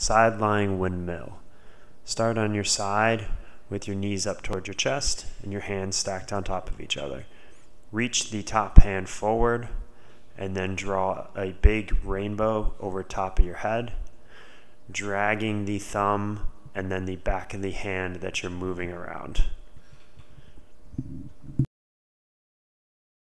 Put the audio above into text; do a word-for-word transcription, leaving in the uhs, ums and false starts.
side lying windmill. Start on your side with your knees up toward your chest and your hands stacked on top of each other. Reach the top hand forward and then draw a big rainbow over top of your head, dragging the thumb and then the back of the hand that you're moving around.